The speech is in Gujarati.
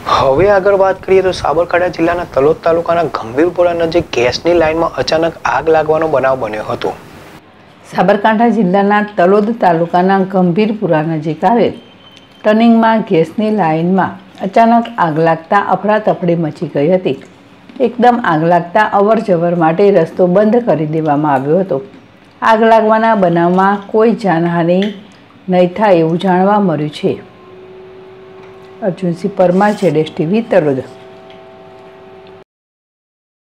હવે આગળ વાત કરીએ તો સાબરકાંઠા જિલ્લાના તલોદ તાલુકાના ગંભીરપુરા નજીક ગેસની લાઇનમાં અચાનક આગ લાગવાનો બનાવ બન્યો હતો। સાબરકાંઠા જિલ્લાના તલોદ તાલુકાના ગંભીરપુરા નજીક આવેલ ટર્નિંગમાં ગેસની લાઇનમાં અચાનક આગ લાગતા અફરાતફરી મચી ગઈ હતી। એકદમ આગ લાગતા અવરજવર માટે રસ્તો બંધ કરી દેવામાં આવ્યો હતો। આગ લાગવાના બનાવમાં કોઈ જાનહાનિ નહીં થાય એવું જાણવા મળ્યું છે। અર્જુનસિંહ પરમાર, ZSTV, તલોદ।